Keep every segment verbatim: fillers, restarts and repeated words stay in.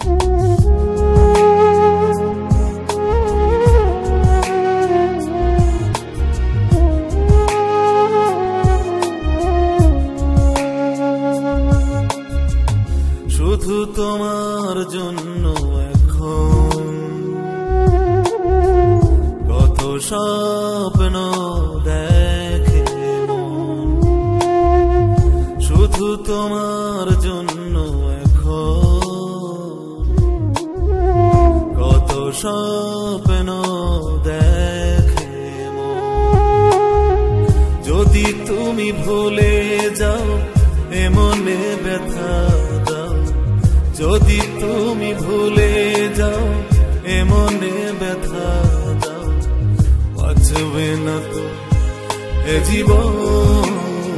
শুধু তোমার জন্য এখন কত স্বপ্ন দেখে মন, শুধু তোমার জন্য এখন কত স্বপ্ন দেখে মন। যদি তুমি ভুলে যাও এমনে ব্যথা দাও, যদি তুমি ভুলে যাও এমনে ব্যথা দাও, বাঁচবে না তো এ জীবন।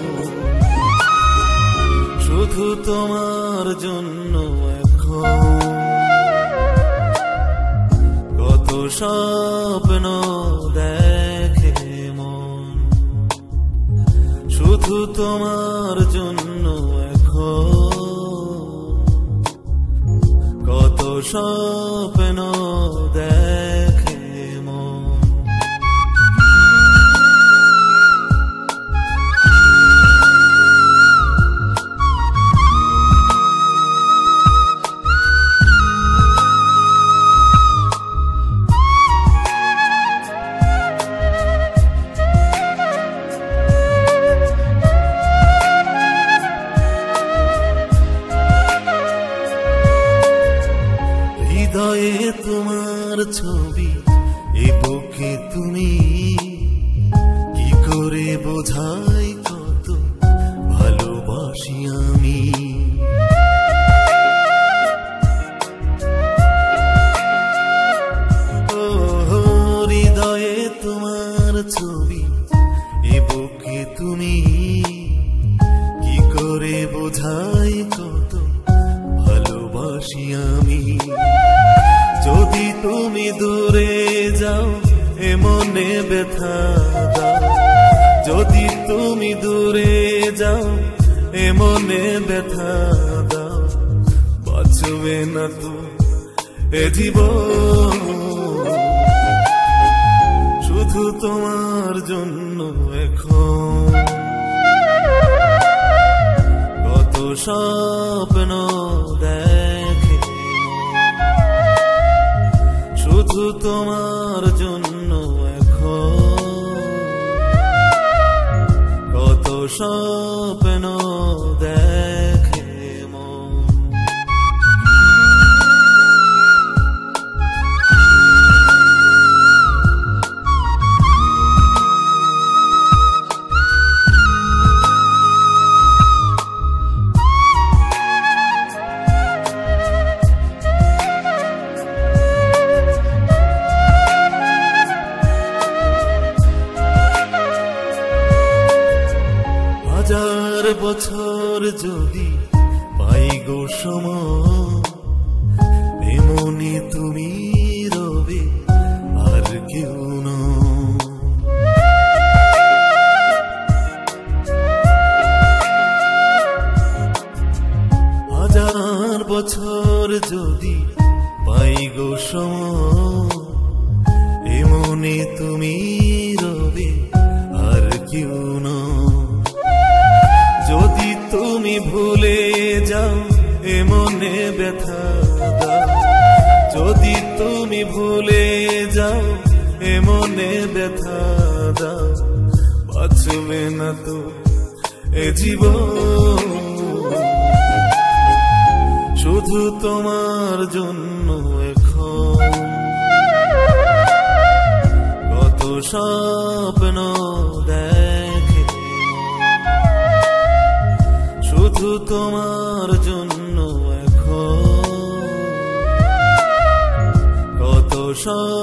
শুধু তোমার জন্য এখন কত স্বপ্ন দেখে মন, শুধু তোমার জন্য এখন কত স্বপ্ন দেখে মন। হৃদয়ে তোমার ছবি, এ বুকে তুমি, কি করে বোঝাই কত ভালোবাসি আমি। ও হৃদয়ে তোমার ছবি, এ বুকে তুমি, কি করে বোঝাই কত ভালোবাসি আমি। যদি তুমি দূরে যাও এমনে ব্যথা দাও, যদি তুমি দূরে যাও এমনে ব্যথা দাও, বাঁচবে না তো এ জীবন। শুধু তোমার জন্য এখন কত স্বপ্ন দেখে, শুধু তোমার জন্য এখন কত স্বপ্ন দেখে মন। হাজার বছর যদি পাই গো সময়, এমনি তুমি রবে আর কেউ নয়। হাজার বছর যদি পাই গো সময়, এমনি তুমি রবে আর কেউ নয়। যদি তুমি ভুলে যাও এমনে ব্যথা দাও, যদি তুমি ভুলে যাও এমনে ব্যথা দাও, বাঁচবে না তো এ জীবন। শুধু তোমার জন্য এখন কত স্বপ্ন দেখে, শুধু তোমার জন্য এখন কত স্বপ্ন